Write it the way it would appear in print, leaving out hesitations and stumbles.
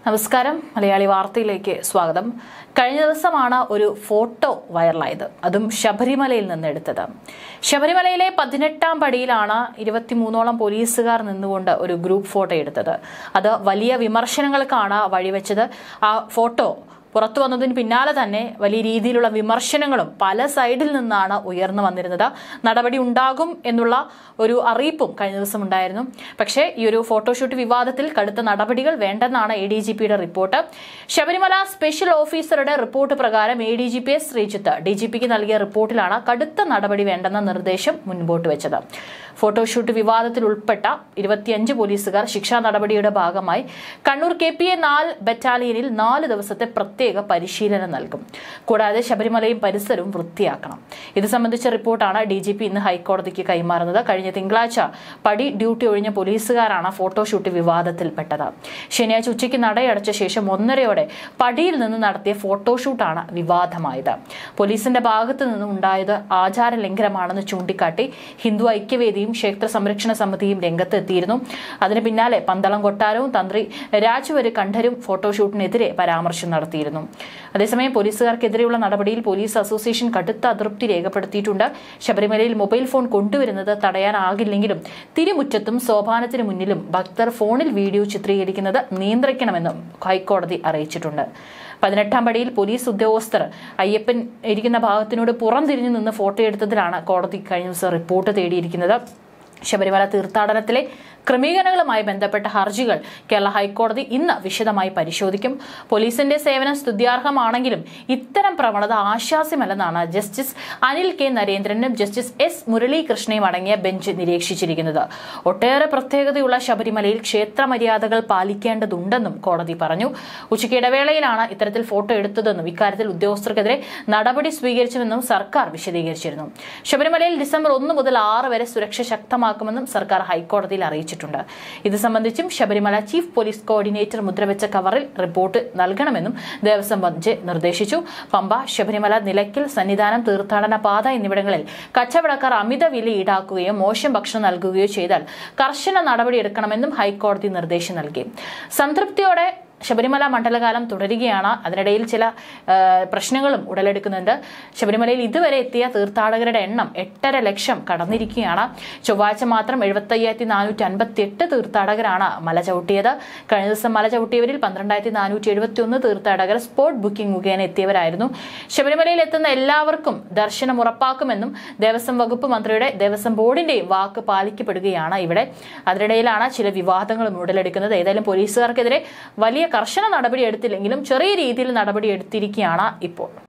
നമസ്കാരം മലയാളി വാർത്തയിലേക്ക് സ്വാഗതം. കഴിഞ്ഞ ദിവസമാണ് ഒരു ഫോട്ടോ വൈറലായത്. അതും ശബരിമലയിൽ നിന്ന് എടുത്തത്. ശബരിമലയിലെ 18ാം പടിയിലാണ് 23ഓളം പോലീസുകാർ നിന്നുകൊണ്ട് ഒരു ഗ്രൂപ്പ് ഫോട്ടോ എടുത്തത്. അത് വലിയ വിമർശനങ്ങൾക്കാണ് വഴിവെച്ചത്. ആ ഫോട്ടോ പുറത്തു വന്നതിന് പിന്നാലെ തന്നെ വലിയ രീതിയിലുള്ള വിമർശനങ്ങളും പല സൈഡിൽ നിന്നാണ് ഉയർന്നു വന്നിരുന്നത്. നടപടി ഉണ്ടാകും എന്നുള്ള ഒരു അറിയിപ്പും കഴിഞ്ഞ ദിവസം ഉണ്ടായിരുന്നു. പക്ഷേ ഈ ഒരു ഫോട്ടോഷൂട്ട് വിവാദത്തിൽ കടുത്ത നടപടികൾ വേണ്ടെന്നാണ് ADGPയുടെ റിപ്പോർട്ട്. ശബരിമല സ്പെഷ്യൽ ഓഫീസറുടെ റിപ്പോർട്ട് പ്രകാരം ADGP ശ്രീജിത്ത് DGPക്ക് നൽകിയ റിപ്പോർട്ടിലാണ് കടുത്ത നടപടി വേണ്ടെന്ന നിർദ്ദേശം മുൻപോട്ട് വെച്ചത്. ഫോട്ടോഷൂട്ട് വിവാദത്തിൽ ഉൾപ്പെട്ട 25 പോലീസുകാർ ശിക്ഷാ നടപടിയുടെ ഭാഗമായി കണ്ണൂർ KPA-4 ബറ്റാലിയനിൽ 4 ദിവസത്തെ പ്രത്യേക പരിശീലനം നൽകും. കൂടാതെ ശബരിമലയും പരിസരവും വൃത്തിയാക്കണം. ഇത് സംബന്ധിച്ച റിപ്പോർട്ടാണ് DGP ഇന്ന് ഹൈക്കോടതിക്ക് കൈമാറുന്നത്. കഴിഞ്ഞ തിങ്കളാഴ്ച പടി ഡ്യൂട്ടി ഒഴിഞ്ഞ പോലീസുകാരാണ് ഫോട്ടോഷൂട്ട് വിവാദത്തിൽപ്പെട്ടത്. ശനിയാഴ്ച ഉച്ചയ്ക്ക് നടയടച്ച ശേഷം 1:30 പടിയിൽ നിന്ന് നടത്തിയ ഫോട്ടോഷൂട്ടാണ് വിവാദമായത്. പോലീസിന്റെ ഭാഗത്തു നിന്നും ഉണ്ടായത് ആചാര ലംഘനമാണെന്ന് ചൂണ്ടിക്കാട്ടി ഹിന്ദു ഐക്യവേദിയും ക്ഷേത്ര സംരക്ഷണ സമിതിയും രംഗത്തെത്തിയിരുന്നു. അതിന് പിന്നാലെ പന്തളം കൊട്ടാരവും തന്ത്രി രാജുവര് കണ്ഠരും ഫോട്ടോഷൂട്ടിനെതിരെ പരാമർശം നടത്തിയിരുന്നു. അതേസമയം പോലീസുകാർക്കെതിരെയുള്ള നടപടിയിൽ പോലീസ് അസോസിയേഷൻ കടുത്ത അതൃപ്തി രേഖപ്പെടുത്തിയിട്ടുണ്ട്. ശബരിമലയിൽ മൊബൈൽ ഫോൺ കൊണ്ടുവരുന്നത് തടയാനാകില്ലെങ്കിലും തിരുമുറ്റത്തും സോപാനത്തിന് മുന്നിലും ഭക്തർ ഫോണിൽ വീഡിയോ ചിത്രീകരിക്കുന്നത് നിയന്ത്രിക്കണമെന്നും ഹൈക്കോടതി അറിയിച്ചിട്ടുണ്ട്. 18ാം പടിയിൽ പോലീസ് ഉദ്യോഗസ്ഥർ അയ്യപ്പൻ ഇരിക്കുന്ന ഭാഗത്തിനോട് പുറംതിരിഞ്ഞു നിന്ന് ഫോട്ടോ എടുത്തതിലാണ് കോടതി കഴിഞ്ഞ ദിവസം റിപ്പോർട്ട് തേടിയിരിക്കുന്നത്. ശബരിമല തീർത്ഥാടനത്തിലെ ക്രമീകരണങ്ങളുമായി ബന്ധപ്പെട്ട ഹർജികൾ കേരള ഹൈക്കോടതി ഇന്ന് വിശദമായി പരിശോധിക്കും. പോലീസിന്റെ സേവനം സ്തുത്യാർഹമാണെങ്കിലും ഇത്തരം പ്രവണത ആശാസ്യമല്ലെന്നാണ് ജസ്റ്റിസ് അനിൽ K. നരേന്ദ്രനും ജസ്റ്റിസ് S. മുരളീകൃഷ്ണയും അടങ്ങിയ ബെഞ്ച് നിരീക്ഷിച്ചിരിക്കുന്നത്. ഒട്ടേറെ പ്രത്യേകതയുള്ള ശബരിമലയിൽ ക്ഷേത്രമര്യാദകൾ പാലിക്കേണ്ടതുണ്ടെന്നും കോടതി പറഞ്ഞു. ഉച്ചയ്ക്ക് ഇടവേളയിലാണ് ഇത്തരത്തിൽ ഫോട്ടോ എടുത്തതെന്നും ഇക്കാര്യത്തിൽ ഉദ്യോഗസ്ഥർക്കെതിരെ നടപടി സ്വീകരിച്ചുവെന്നും സർക്കാർ വിശദീകരിച്ചിരുന്നു. ശബരിമലയിൽ ഡിസംബർ 1 മുതൽ 6 വരെ സുരക്ഷ ശക്തമാക്കുമെന്നും സർക്കാർ ഹൈക്കോടതിയിൽ അറിയിച്ചു. ഇത് സംബന്ധിച്ചും ശബരിമല ചീഫ് പോലീസ് കോർഡിനേറ്റർ മുദ്രവെച്ച കവറിൽ റിപ്പോർട്ട് നൽകണമെന്നും ദേവസ്വം ബെഞ്ച് നിർദ്ദേശിച്ചു. പമ്പ, ശബരിമല, നിലയ്ക്കൽ, സന്നിധാനം, തീർത്ഥാടന പാത എന്നിവിടങ്ങളിൽ കച്ചവടക്കാർ അമിത വില ഈടാക്കുകയോ മോശം ഭക്ഷണം നൽകുകയോ ചെയ്താൽ കർശന നടപടിയെടുക്കണമെന്നും ഹൈക്കോടതി നിർദ്ദേശം നൽകി. സംതൃപ്തിയോടെ ശബരിമല മണ്ഡലകാലം തുടരുകയാണ്. അതിനിടയിൽ ചില പ്രശ്നങ്ങളും ഉടലെടുക്കുന്നുണ്ട്. ശബരിമലയിൽ ഇതുവരെ എത്തിയ തീർത്ഥാടകരുടെ എണ്ണം 8.5 ലക്ഷം കടന്നിരിക്കുകയാണ്. ചൊവ്വാഴ്ച മാത്രം 75,458 തീർത്ഥാടകരാണ് മല ചവിട്ടിയത്. കഴിഞ്ഞ ദിവസം മല ചവിട്ടിയവരിൽ 12,471 തീർത്ഥാടകർ സ്പോട്ട് ബുക്കിംഗ് മുഖേന എത്തിയവരായിരുന്നു. ശബരിമലയിൽ എത്തുന്ന എല്ലാവർക്കും ദർശനം ഉറപ്പാക്കുമെന്നും ദേവസ്വം വകുപ്പ് മന്ത്രിയുടെ ദേവസ്വം ബോർഡിന്റെയും വാക്ക് പാലിക്കപ്പെടുകയാണ് ഇവിടെ. അതിനിടയിലാണ് ചില വിവാദങ്ങളും ഉടലെടുക്കുന്നത്. ഏതായാലും പോലീസുകാർക്കെതിരെ വലിയ കർശന നടപടി എടുത്തില്ലെങ്കിലും ചെറിയ രീതിയിൽ നടപടി എടുത്തിരിക്കുകയാണ് ഇപ്പോൾ.